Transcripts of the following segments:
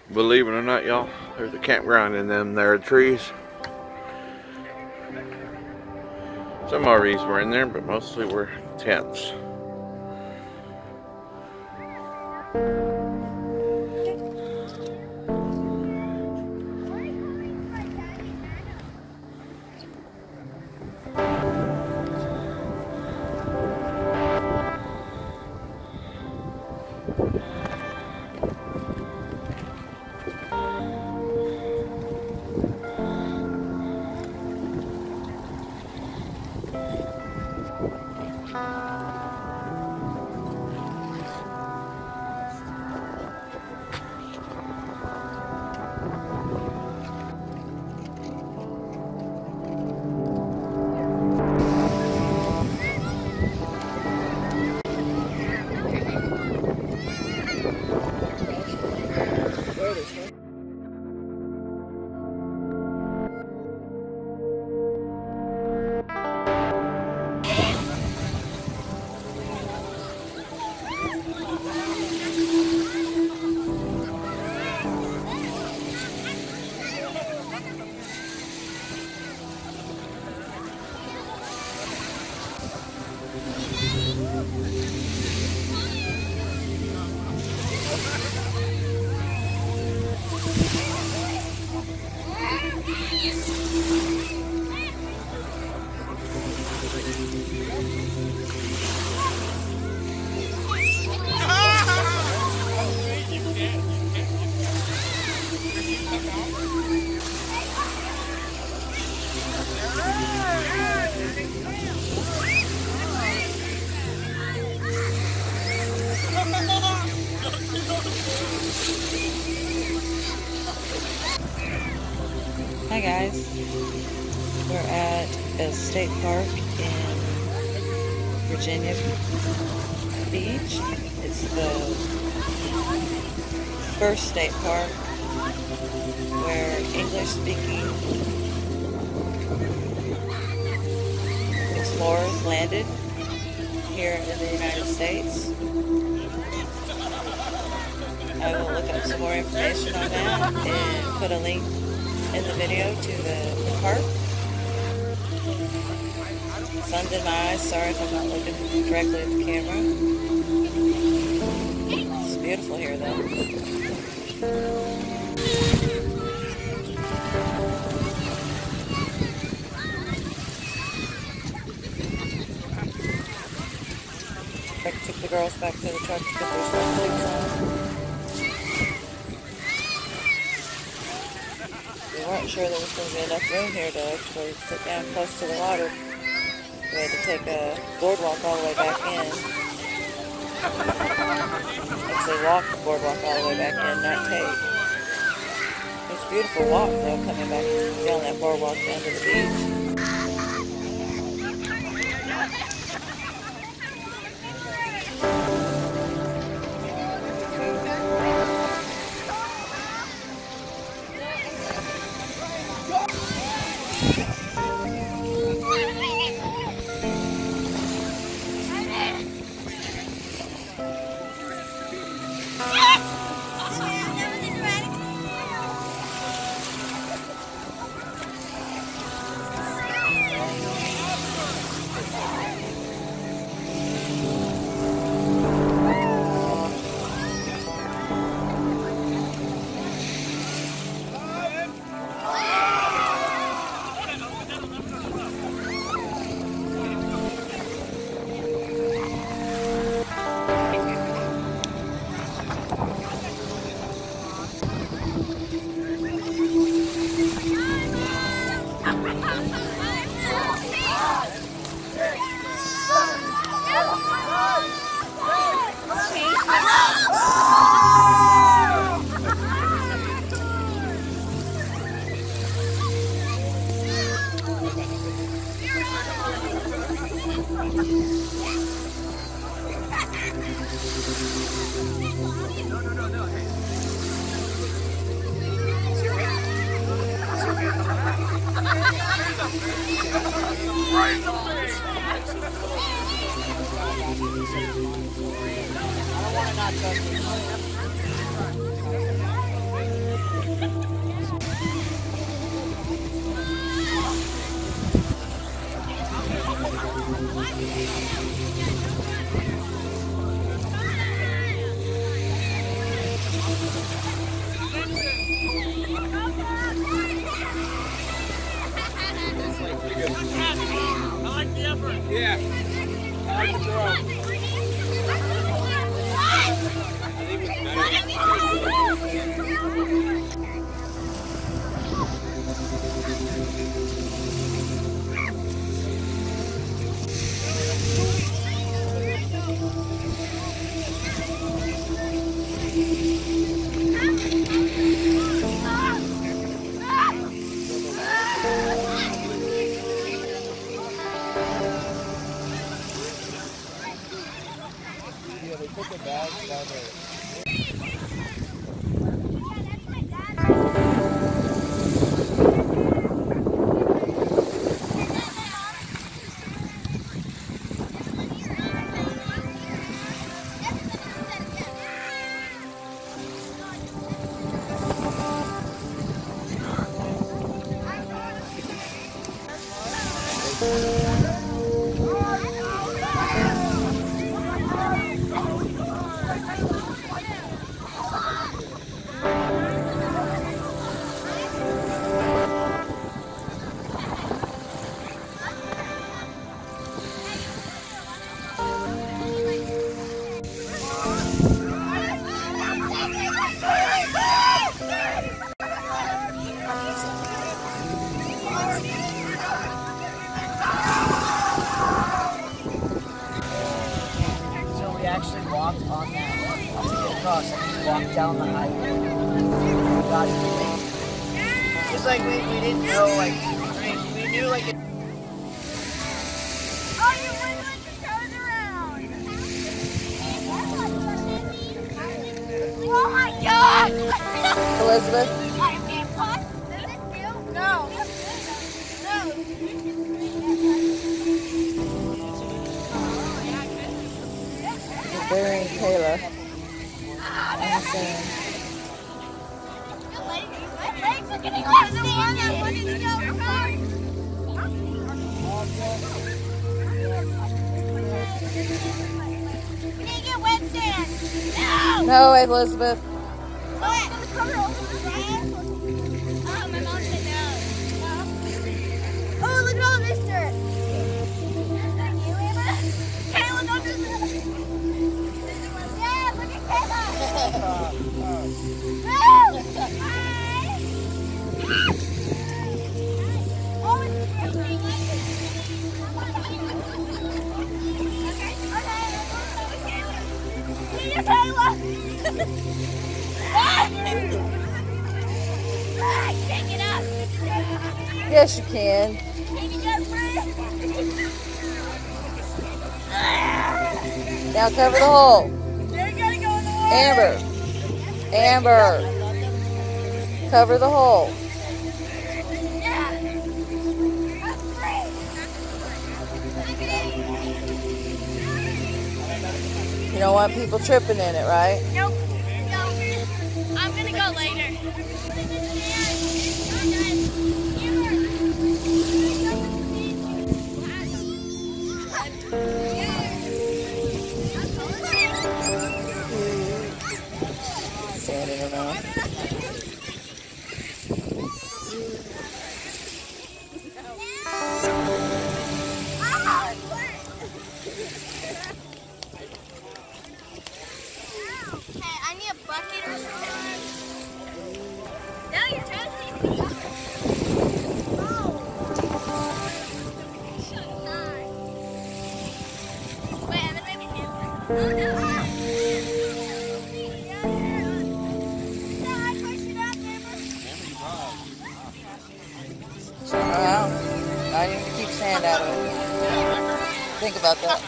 Believe it or not, y'all, there's a campground in them there trees. Some RVs were in there, but mostly were tents. Hi guys, we're at a state park in Virginia Beach. It's the first state park where English-speaking explorers landed here in the United States. I will look up some more information on that and put a link in the video to the park. Sun's in my eyes, sorry if I'm not looking directly at the camera. It's beautiful here though. I took the girls back to the truck to put their swimsuits on. We weren't sure there was going to be enough room here to actually sit down close to the water. We had to take a boardwalk all the way back in. Actually walk the boardwalk all the way back in, not take. It's a beautiful walk though, coming back down that boardwalk down to the beach. Yeah. How's the girl? I think it's yeah, they put the bags down there. Actually walked on that to get across. I just walked down the highway. Got to just like we didn't know, like, we knew, like, Oh, you went like to turn around. Oh my God! Elizabeth? Does it feel? No. No. Burying Kayla. My legs are getting wet. The one that wanted to go first. We need to get wet sand. No. No, Elizabeth. What? Oh, my mom said no. Oh, look at all this dirt. Is that you, Emma? Kayla, don't do that. Yeah, look at Kayla. Woo! Hi. Oh, it's dripping. Okay. See you, Kayla. I can't get up. Yes, you can. Can you get free? Now cover the hole. You're gonna go in the water. Amber. Amber. Cover the hole. Yeah. I'm free. You don't want people tripping in it, right? Nope. No. I'm gonna go later. Sand in her mouth. Hey, I need a bucket or something. No, you're toasting me. Wait, I'm gonna make it new. Oh no. Wow. I need to keep sand out of it. Think about that.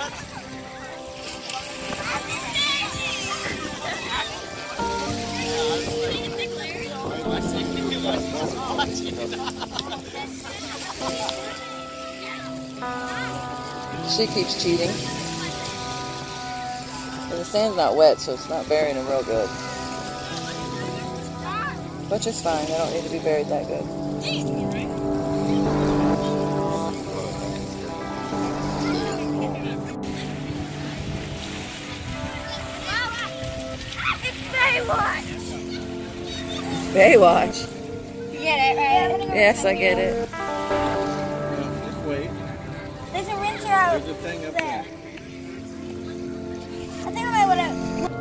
She keeps cheating. And the sand's not wet, so it's not burying them real good. Which is fine. They don't need to be buried that good. Baywatch. You get it, right? Yes, I get it. Just wait. This a rinser out There's a thing up there. there. I think I might want to.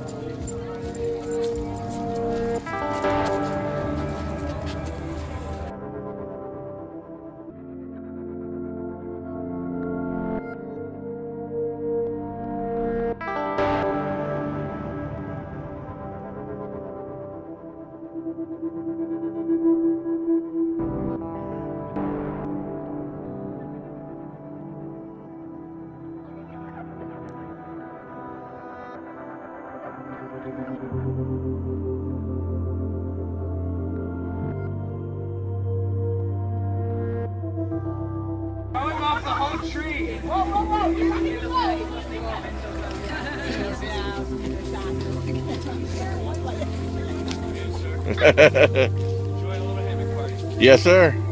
Going off the whole tree. Whoa, whoa, whoa! You're not even close. Yes, sir.